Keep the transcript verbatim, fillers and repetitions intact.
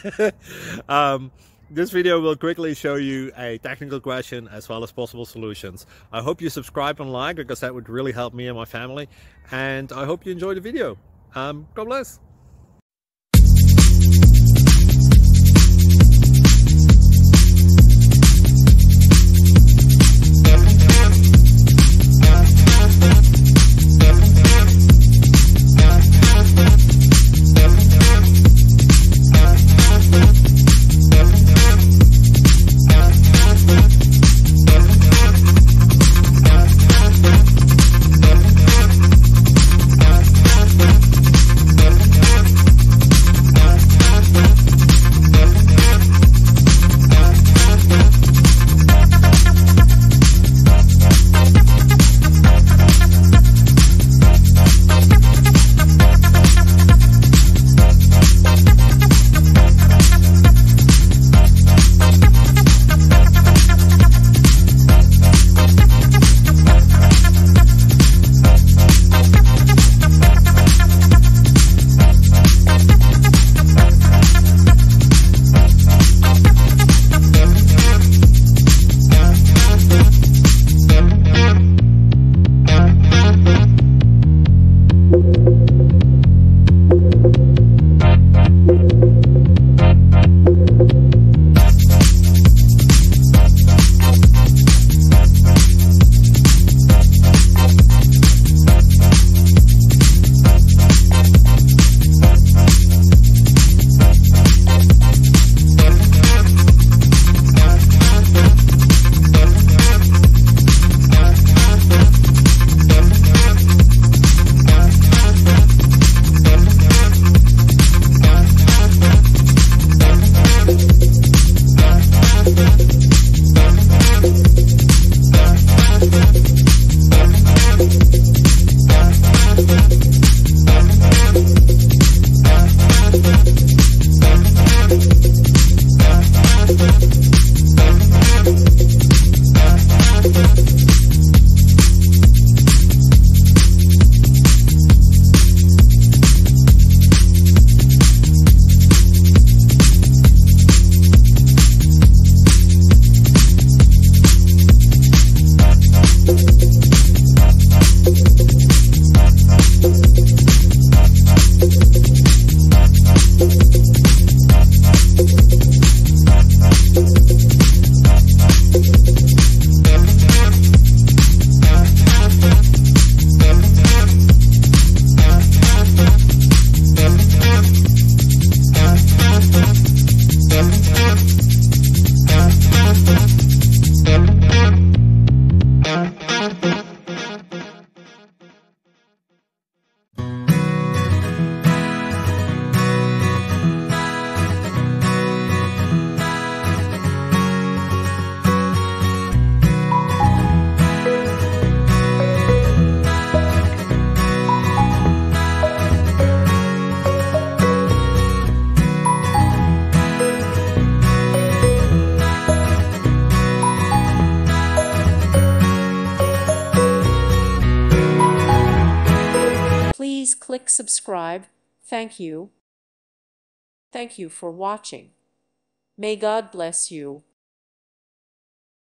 um, this video will quickly show you a technical question as well as possible solutions. I hope you subscribe and like, because that would really help me and my family. And I hope you enjoy the video. Um, God bless. Please click subscribe. Thank you. Thank you for watching. May God bless you.